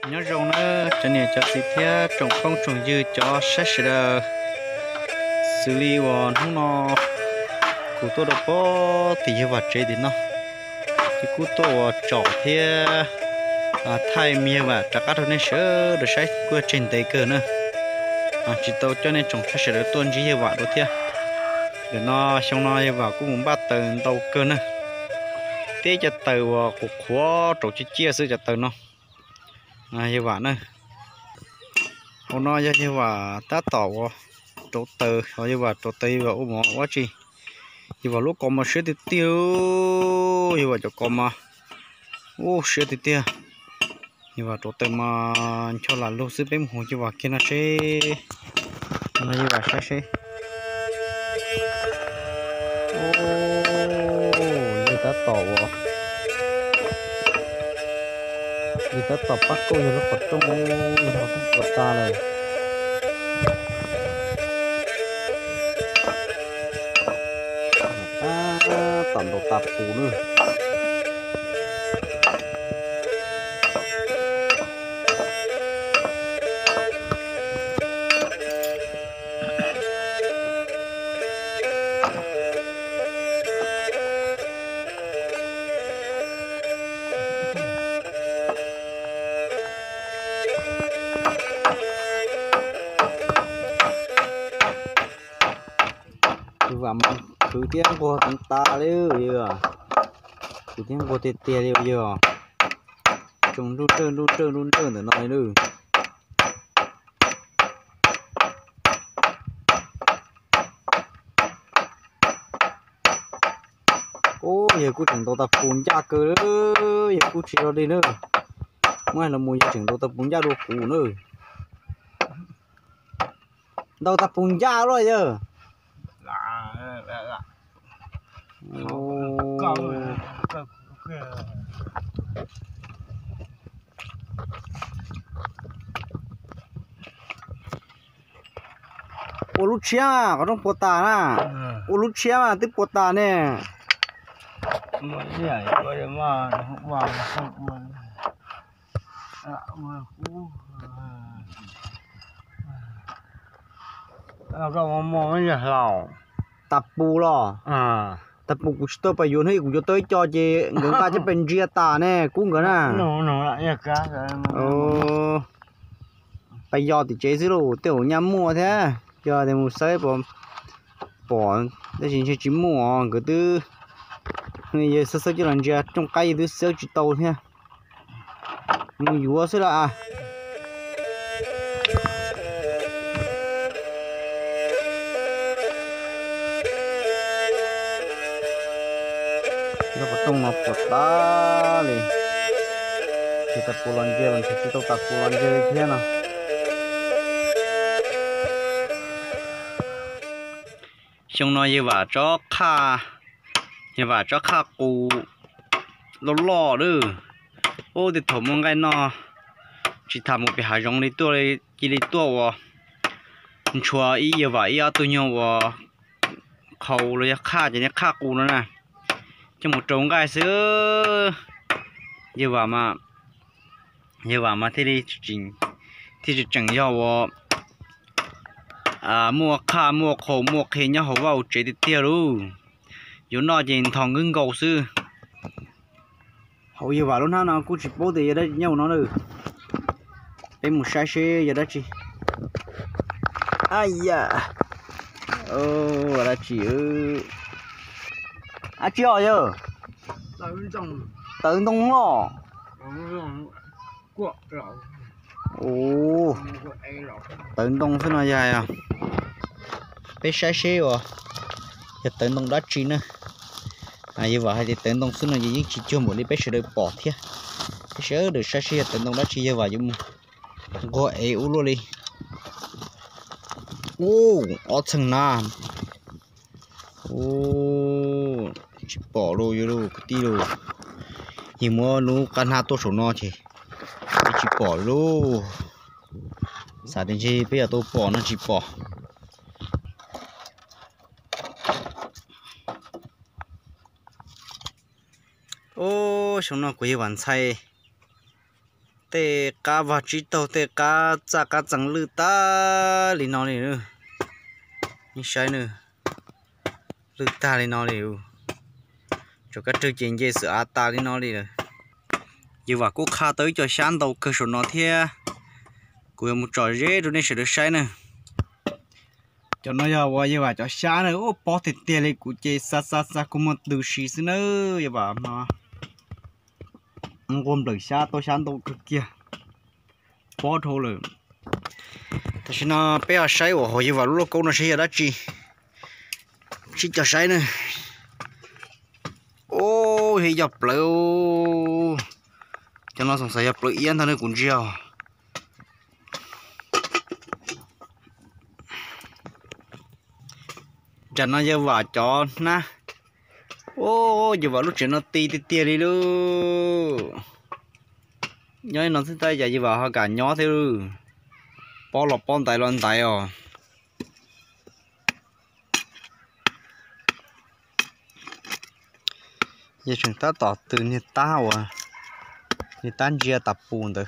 nhớ rồng nữa cho nên cho xí thế trồng không trồng dư cho sát sờ xử lý hoàn không nó cụ tôi đâu có thì như vậy chơi thì nó thì cụ tôi chọn thế thay mía và trả cá thôi nên sớ được sai qua trên tay cơ nữa chỉ tao cho nên trồng sát sờ tuần chỉ như vậy thôi thế để nó xong nó như vậy cũng muốn bắt từ tàu cơ nữa thế cho từ cuộc khó trồng chia sẻ cho từ nó như vậy nữa hôm nay như vậy ta tàu trộn từ hoặc như vậy trộn từ và ôm mỏ quá chi như vậy lúc còn mà sữa thì tiêu như vậy cho còn mà sữa thì tiêu như vậy trộn từ mà cho là lúc xưa bếm hồ như vậy kia nó sẽ như vậy sẽ như ta tàu như ta tàu bắt cô như nó còn trong nó không có ta này tầm độ tạp phù nữa và thứ tiếng của chúng ta đấy giờ thứ tiếng của tiền tiền liệu giờ chúng luôn trơn để nói nữa giờ cô chẳng tôi tập phun ra cơ giờ cô chỉ ra đi nữa ngoài là mùi chẳng tôi tập phun ra đồ cũ nữa đâu tập phun ra rồi giờ ô lúc chia có trong bột tà na ô lúc chia mà tiếp bột tà nè mà nhảy coi mà không vào không mà rồi mà mới nhảy lò tập bù lo tập bù cũng tôi phải dùng hay cũng cho tôi cho chị người ta chỉ bên chia tà nè cũng cái nè nó lại nhảy cá rồi bây giờ thì chế rồi tiểu nhắm mua thế giờ thì một sấy bỏ để chỉ mua cái thứ bây giờ sơ cho lần chia trong cây thứ sơ chỉ tàu thế mua dúa xí là nó có trong một ta đi thì tập pulang dia thì kita tak pulang dia thế nào xong nói như vậy cho kha như vậy cho kha cụ lo nữa ô thì thổ mong cái nó chỉ tham một cái hải rong đi tua đi chỉ đi tua và chùa ý như vậy à tôi nhau và khâu rồi kha chỉ kha cụ nữa nè cho một trống cái xứ như vậy mà thế đi chỉnh thì chỉ chẳng nhau mua kha mua khổ mua khi nhau họ vào chế thì tiêu luôn dù nó chỉ thằng ngưng cầu sư hầu như vậy luôn ha nó cũng chỉ bố thì đấy nhau nó nữa em một sai xe giờ đó chị ai da là chị chị ở giờ tận đông lo tận đông thế nào dài bé sai xe rồi giờ tận đông đó chị nữa như vậy thì tận đông xưa là gì chỉ chưa một đi bé sẽ được bỏ thế bé sẽ được sai xe tận đông đó chị như vậy nhưng gọi ưu luôn đi ở层nam chỉ bỏ rồi rồi cái tí rồi thì mua nó căn hai tô số nó chỉ bỏ luôn sao đến chi bây giờ tôi bỏ nó chỉ bỏ sống nó quý vẫn say tê cá và chỉ tàu tê cá cha cá chẳng lư ta lì nó này nữa như sai nữa lư ta lì nó này cho các chương trình dễ sửa ta lì nó đi rồi giờ và cũng khá tới cho sáng đầu cơ sở nó thế của một trò dễ rồi nên sẽ được sai nữa cho nó giờ qua giờ và cho sáng nữa ô bỏ thịt tiền này của chị sa cũng một từ xí nữa giờ và mà gồm đời xa tôi sáng đầu cực kia bỏ thôi rồiแต่ฉันน่ะไปเอาใช้ว่าหอยว่าลูกกูน่ะใช้ได้จีจะใช้เนี่ยโอ้ยยับเปล่าจะน่าสงสัยยับเปล่าเอี้ยนท่านนี่กุญเจียวจะน่าจะว่าจอนะโอ้ยว่าลูกจะน่าตีเลยลูกย้อยนอนที่ใต้จะว่าเขาการย้อเท่าbỏ lọt bón tay loạn tay à giờ chúng ta tỏ từ như tao à như tan chia tập bùn được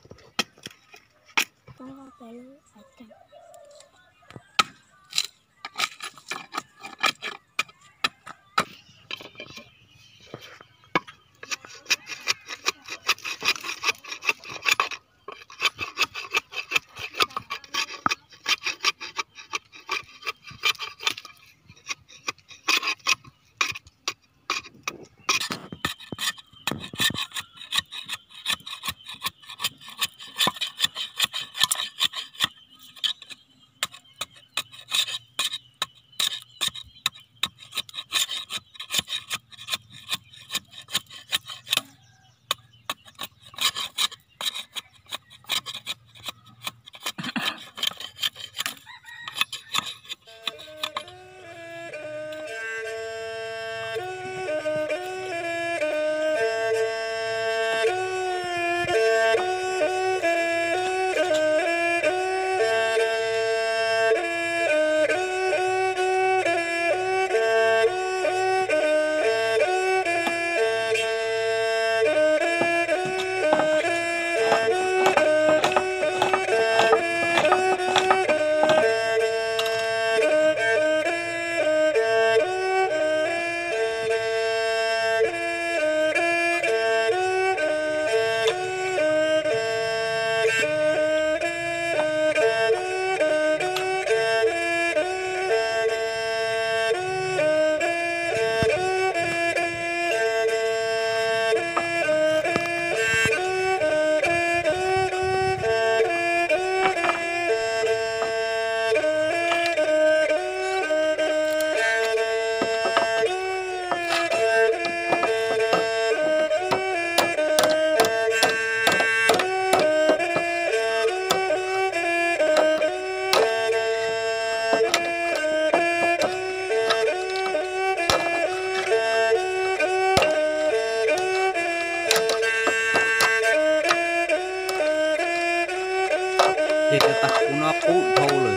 giờ cái ta cũng nó cũ thâu rồi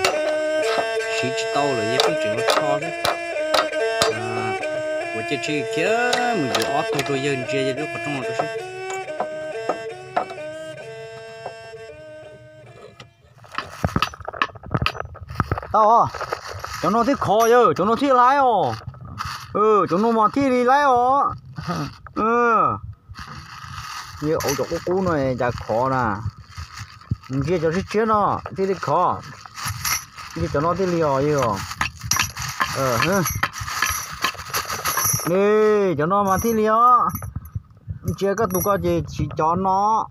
xí chỉ tàu rồi giờ không chịu nó cho đấy của chơi chơi kia mình giờ ót thôi rồi giờ chơi được vào trong rồi thôi tao à chúng nó thích khó chứ chúng nó thích lái ồ chúng nó mà thích đi lái ồ như ổ chỗ cũ này chả khó nè kia cho cái chuyện nó thì đi khó thì cho nó thì liều gì rồi nè cho nó mà thì liều chia cái tụ cái gì chỉ cho nó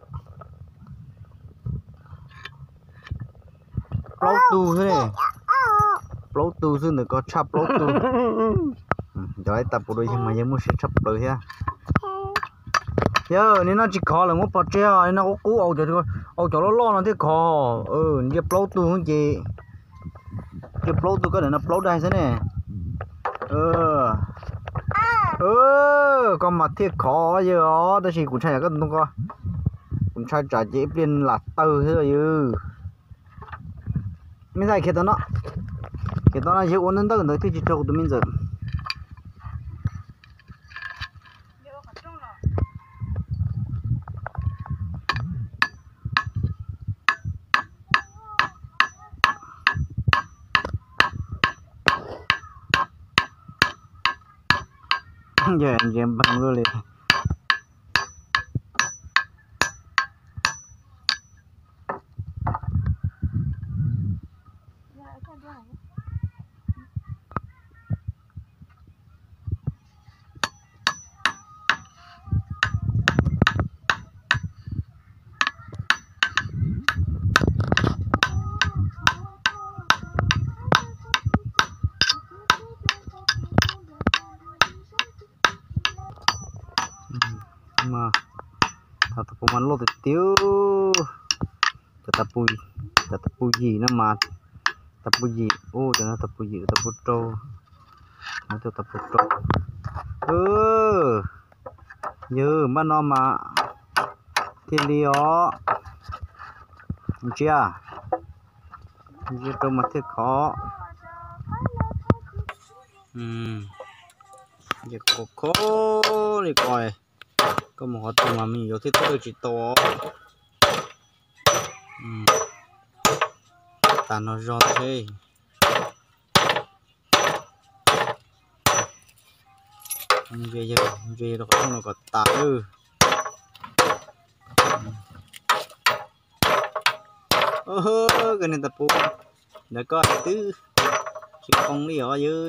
lâu tu thế này lâu tu chứ đừng có chắp lâu tu rồi tập bộ đôi mà giờ muốn sẽ chắp rồi ha giờ nên nó chỉ khó là muốn bắt treo nên nó có cú ầu cho nó lo nó thế khó giờ lâu tu không chị giờ lâu tu cái này nó lâu đây thế này con mặt thiết khó giờ đó tôi chỉ cũng chạy cái tung co cũng chạy trả dễ bên là từ thế rồi mình thấy khi đó nó dễ uốn đến tới nơi thì chỉ trâu tụi mình giờ giờ em bằng luôn liền mà thằng tập mình lột tiêu tập bùi gì nó mà tập bùi gì ô cho nó tập bùi gì tập bùi trâu nó cho tập bùi trâu giờ mà nó mà thiên lý ó chưa giờ trâu mà thiết khó giờ khó đi coi có một hoạt động mà mình yêu thích tôi chỉ to ta nó giòn thế về nó không nó có tạt cái này tập phụ đã có tứ chỉ không đi ở dưới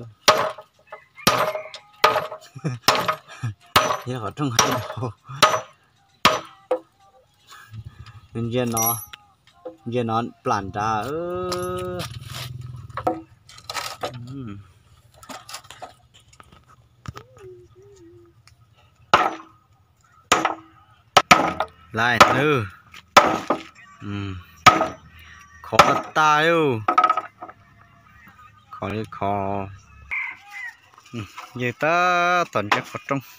thế họ trong hai đầu nên giờ nó plan ra lại nữa khó ta yêu khó đi khó giờ ta toàn chắc khó trong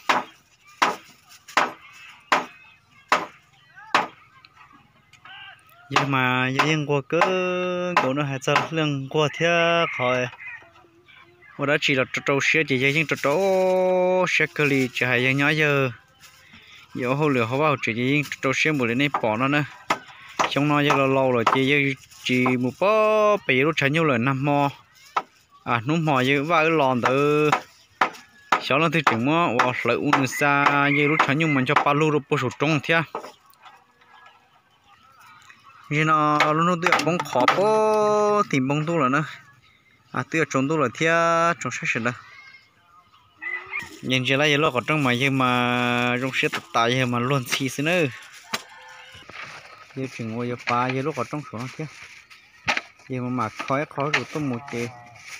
nhưng mà những qua cứ cổ nó hay sao lưng qua theo khỏi và đó chỉ là trâu xe chỉ những trâu xe cơ li chỉ hay nhỏ giờ giờ hồi lửa họ bảo chỉ những trâu xe một lên này bỏ nó nữa trong nó giờ lâu rồi chỉ một bó bị lúc chạy nhiều lần năm mò nút mò giờ vài lon từ sau đó thì chúng nó và lại uống xa giờ lúc chạy nhiều mình cho ba lô rồi bớt số trống theo như nó luôn tự bông khó bó tìm bông tu là nó tự trồng tu là theo trồng sát sệt đó nhìn chỉ là giờ lo có trong mà nhưng mà trong sẽ tập tài giờ mà luôn xì xí nữa giờ chừng ngồi giờ ba giờ lúc có trong số nó kia giờ mà khói rồi tôi một cái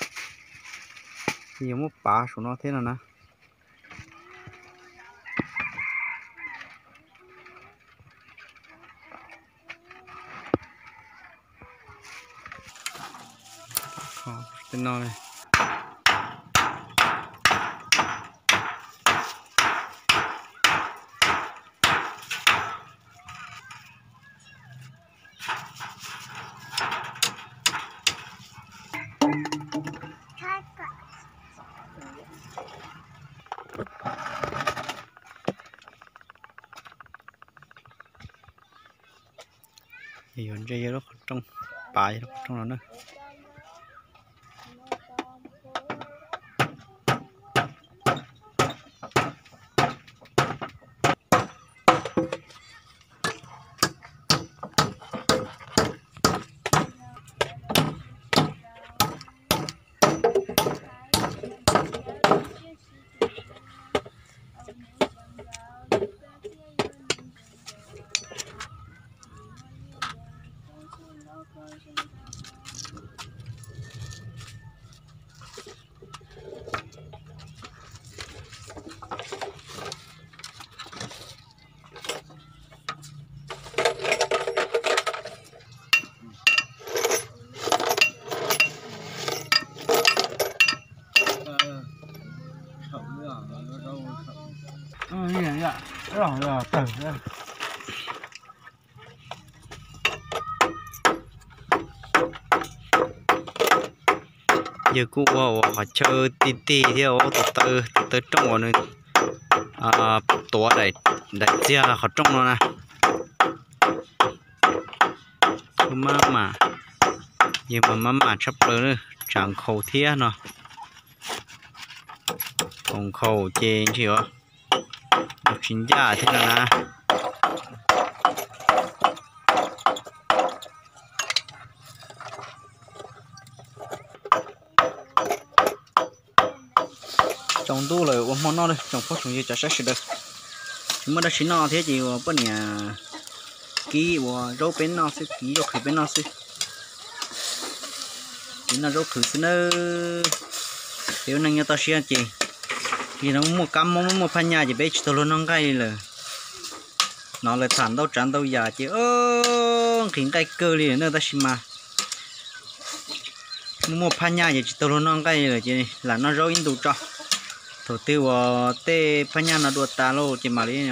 giờ một ba số nó thế nào nè tên nó này thì vấn đề nó trong bài nó trong đó nữa rồi từ giờ cô họ chơi tí theo từ trong này tổ đại chia họ trong nó nè mà giờ mà sắp tới nữa chẳng khẩu thía nó hồng khẩu chén chịu một chín giả thế nào nè trồng tu là ôm món nó đây trồng phát trồng gì chả sát được chúng mới đã chín nó thế gì mà bên nhà ký và rau bên nó sẽ ký rau khử bên nó sẽ chính là rau khử xin nữa nếu năng nhau ta xia chị thì nó một cam một phan nhà chỉ biết tôi luôn nó cái là nó lại thản đâu trắng đâu già chị khiến cái cơ liền nữa ta xin mà một phan nhà chỉ tôi luôn nó cái là chị là nó rau in đủ cho thủ tiêu tê phan nhà nó đuổi ta luôn chị mà đi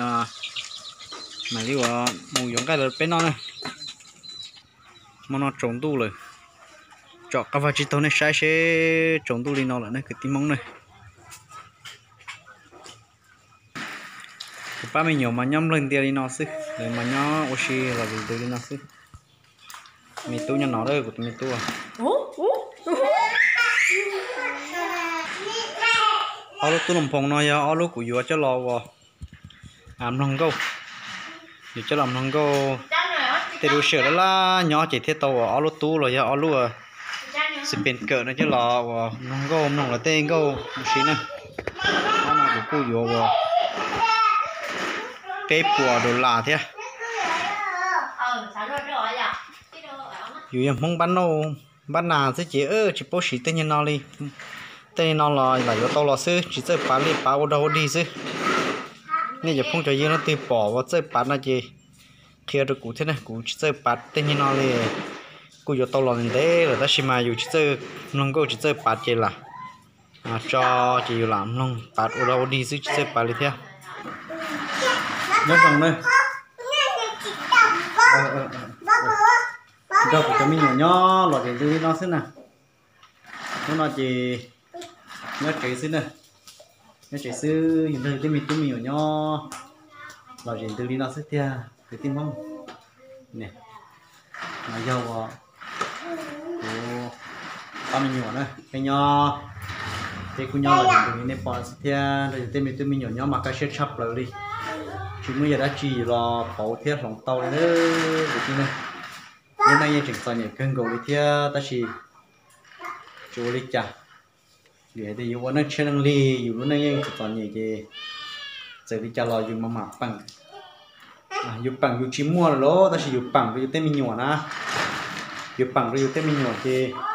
mù giống cái là bên nó này mà nó trồng tu rồi chọn các vật chất này sai sẽ trồng tu đi nó là này cái tim mông này ba mình nhiều mà nhóm lên tiền đi nó xí để mà nhỏ oxy là gì từ đi nó xí mình tu cho nó đây của mình tu à alo tu làm phòng nói alo của vừa cho lo vào làm nông câu để cho làm nông câu thì đồ sửa đó là nhỏ chỉ thiết tàu alo tu rồi alo sự biến cỡ nó cho lo nông câu nông là tên câu xí nè nó là của cô vừa cái bùa đồ là thế dù em không bán nào thế chỉ bố sĩ tên nhân nó đi tên nó là do tao là sư chỉ chơi bán đi bán đâu đi sư nên giờ không cho gì nó từ bỏ vào chơi bán là gì khi được cụ thế này cụ chỉ chơi bán tên nhân nó đi cụ do tao là thế là ta xem mà dù chỉ chơi nông cô chỉ chơi bán chơi là cho chỉ làm nông bán ở đâu đi sư chỉ chơi bán đi theo nhớ rằng đây đâu phải cho mình nhỏ nhỏ loại cái gì nó xí nè nó chỉ nhớ cái xí nè nhớ cái xí hiện tại thì mình nhỏ nhỏ loại cái gì nó xí theo cái tim không nè nó dầu ba mình nhỏ này cái nhỏ cái cu nhỏ là cái này bỏ xí theo rồi thì mình nhỏ nhỏ mà cái sẽ chắp lại đi chúng bây giờ đã chỉ là phẫu thiết lòng tàu đấy được chưa này hôm nay chỉnh soi nhảy cân cầu đi theo ta chỉ chú đi chả để thì yêu nó chơi năng li yêu nó chỉnh soi nhảy thì giờ đi chả lo yêu mà mặc bằng yêu bằng yêu chỉ mua là lố ta chỉ yêu bằng với yêu tên mình nhỏ na yêu bằng với yêu tên mình nhỏ thì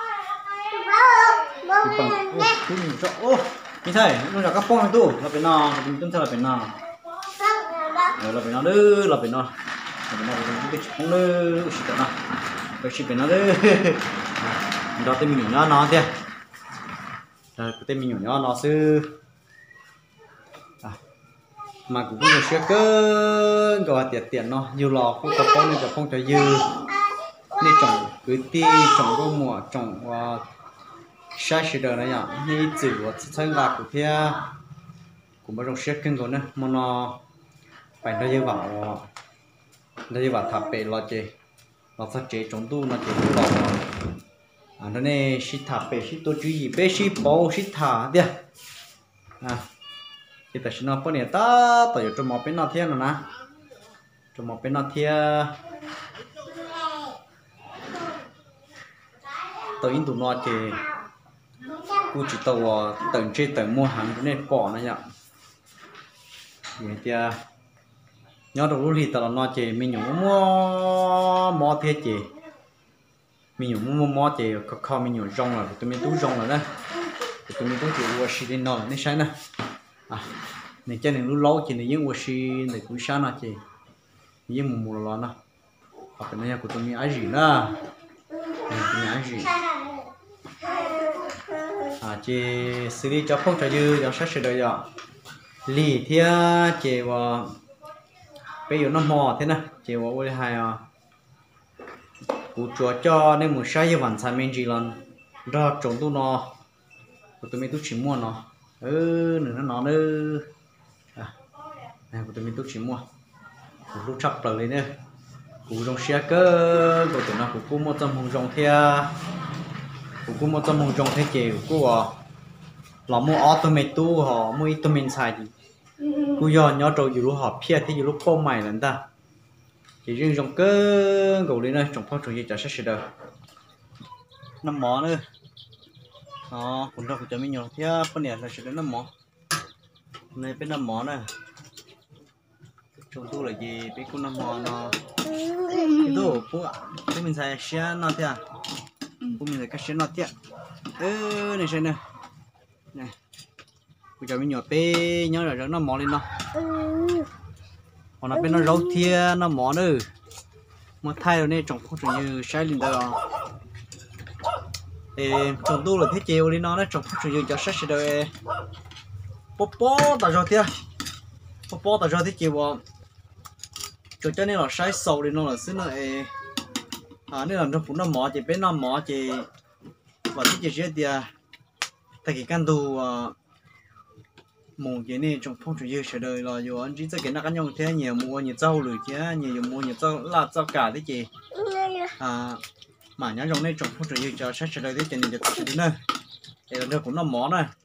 yêu bằng ô cứ nhìn cho ô như thế nó là các phong tu là phải nào mình tuân theo là phải nào là phải nó đưa là phải nó cái không đưa chỉ cần nó cái chỉ phải nó đưa đó tên mình nhỏ nó thế cái tên mình nhỏ nó sư mà cũng có sẽ cơ gọi tiền nó nhiều lò cũng tập con nên tập không cho dư nên trồng cứ ti trồng có mùa trồng sai sự đời này nhở như chữ và thân gà của thia cũng bắt đầu sẽ cân rồi nữa mà nó phải đây vào tháp bể lo chơi lo phát chế trong tu nó chơi tu lo nó này xí tháp bể xí tôi chú ý bể xí bao xí thả đi thì tại sao nó bao nhiêu ta tại trong một bên nó thiên rồi nè trong một bên nó thiên tôi in tụ nó chơi cô chỉ tàu tận chơi tận mua hàng cái này bỏ nó nhở vậy thì nhớ đầu lúc thì tao nói chị mình nhung mua mò thế chị mình nhung mua mò chị có mình nhung rong rồi tụi mình tú rong rồi đó tụi mình tú chị mua xí đi nọ này sai nè này cho nên lúc lâu chị này những mua xí này cũng sáng nè chị những mùa lò nè hoặc cái này của tụi mình ăn gì nè tụi mình ăn gì chị xử lý cho không cho dư cho sát sự đời rồi lì thia chị và bây giờ nó mò thế nè chị và ôi hai cụ chúa cho nên một sai hoàn thành mình chỉ lần ra trồng tu nó của tụi mình tu chỉ mua nó nữa nó nữa này của tụi mình tu chỉ mua lúc chập lại nữa cụ rong xe cơ của tụi nó của cô một trăm hồng rong thia của cô một trăm hồng rong thế chị của là mua automato họ mua automatic xài thì cú giờ nhớ trâu dù lúc họ phía thì dù lúc phong mày lần ta chỉ riêng trong cơ gầu lên đây trong phong trồng gì chả sẽ được năm mỏ nữa cũng đâu cũng mình nhỏ thế bên này là sẽ đến năm mỏ này bên năm mỏ này trồng tu là gì bên con năm mỏ nó cái đồ của mình xài xe nó thế của mình xài cái xe nó thế này xe này này bây giờ mình nhỏ bé nhớ là nó mỏ lên nó còn nó bên nó rau thia nó mỏ nữa mà thay rồi này trồng không trồng như sai lên đó trồng tu là thế chiều đi nó trồng không trồng như cho sát rồi bó tại sao thia bó tại sao thế chiều cho nên là sai sầu đi nó là xí nó nên là nó cũng nó mỏ chỉ bên nó mỏ chỉ và thế chiều thì tại cái căn tu mong cái này trong phong trào yêu đời là dù anh chỉ cho cái nào cái nhau thế nhiều mua nhiều rau rồi chứ nhiều mua nhiều rau là rau cả thế chị mà nhớ trong này trong phong trào yêu cho đời thế cho nên cho chị nữa thì là cũng là món này